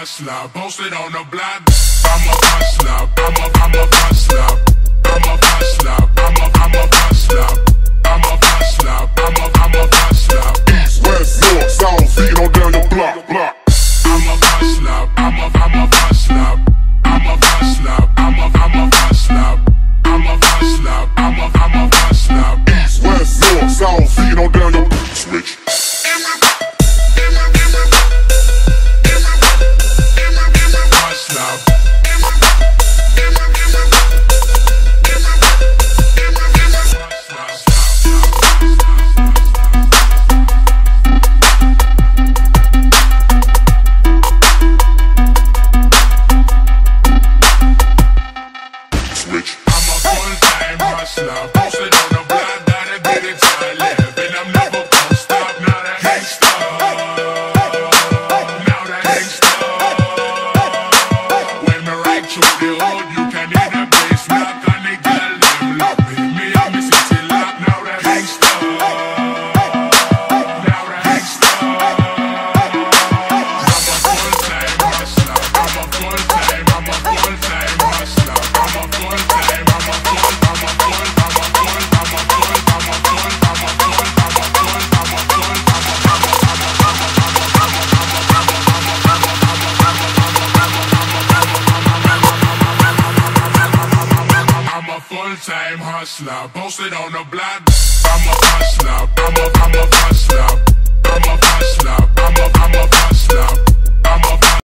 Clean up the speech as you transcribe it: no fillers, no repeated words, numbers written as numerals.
hustler, posted on the block. I'm a hustler, I'm a hustler, I'm a hustler, I'm a hustler, I'm a hustler, I'm a hustler. East, west, north, south, feet on down your block. I'm a hustler, I'm a hustler, I'm a hustler, I'm a hustler, I'm a hustler, I'm a hustler. East, west, north, south, feet on down your switch. Posted on the block, gotta get it till I live, and I'm never gonna stop. Now that gangsta, now that gangsta. When me ride through the hood, you can hear the bass knock, and the girl them love me. Me and me city lock. Now that gangsta, now that gangsta. I'm a full-time hustler. I'm a full-time hustler. I'm a full-time. Full-time hustler, posted on the block. I'm a hustler, I'm a hustler, I'm a hustler, I'm a hustler.